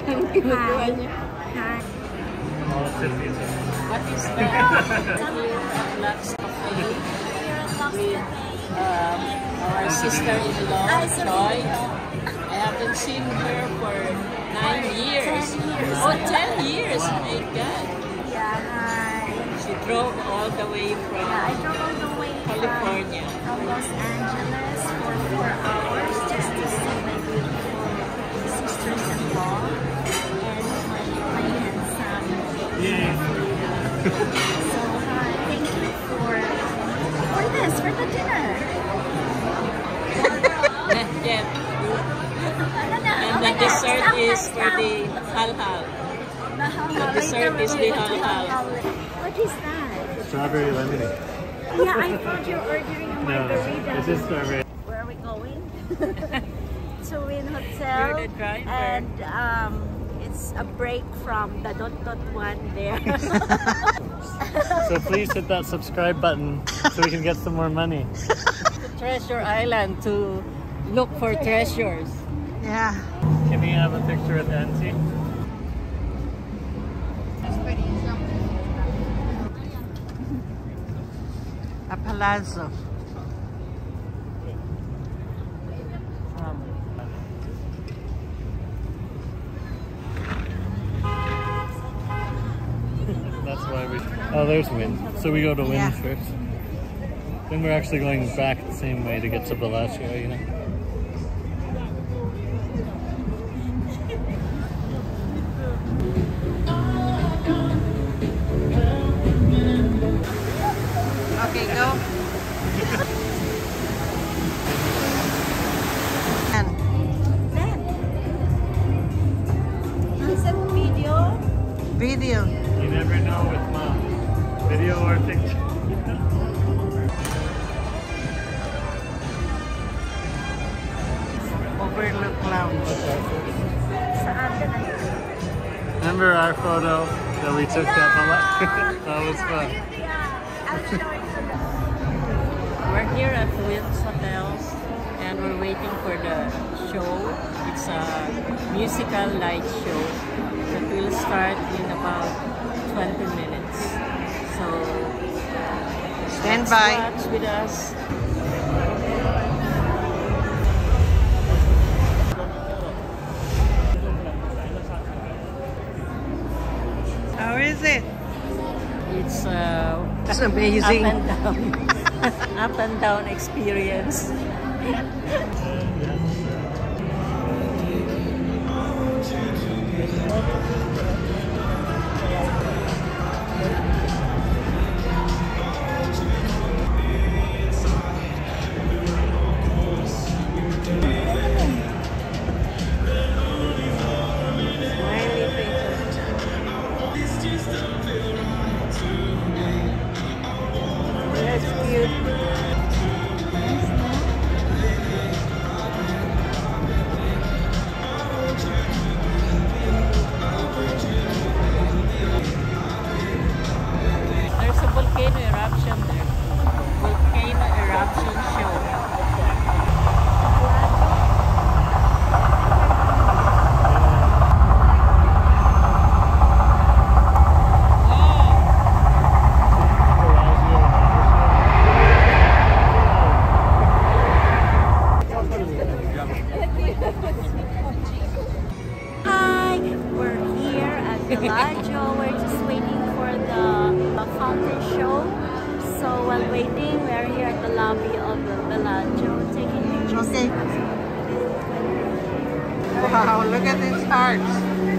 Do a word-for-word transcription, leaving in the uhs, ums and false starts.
Kinukuha niya. Hi. What is that? Lux Cafe with um, our sister-in-law, Joy. I haven't seen her for nine years. Oh, ten years! My God. Yeah, hi. She drove all the way from Yeah, I drove all the way California. from Los Angeles for four hours just to see my beautiful sisters-in-law and my, my handsome. Yeah. So, hi, thank you for for this, for the dinner. Not yet. And the dessert is for the hal-hal. The dessert is the hal-hal. What is that? Strawberry lemonade. Yeah, I thought you were ordering a No, margarita. it's just strawberry. Where are we going? To Wynn Hotel. You're the driver. And um, it's a break from the dot dot one there. So please hit that subscribe button so we can get some more money. To Treasure Island to look for treasures. Yeah. Can we have a picture with Auntie? A Palazzo. That's why we... Oh, there's Wynn. So we go to Wynn Yeah. first. Then we're actually going back the same way to get to Bellagio, you know? Okay, go. And Is it video? video. You never know with mom. Video or picture. Overlook Lounge. Saan ka na? Remember our photo that we took at Bellagio? That was fun. Yeah, I'll show it to them. We're here at Wynn's Hotels and we're waiting for the show. It's a musical light show that will start in about twenty minutes. So Stand let's by. watch with us. How is it? It's uh, It's amazing. up and down, up and down experience. Hi, we're here at Bellagio. We're just waiting for the fountain show. So while waiting, we're here at the lobby of the Bellagio taking pictures. Okay. Wow, look at these hearts.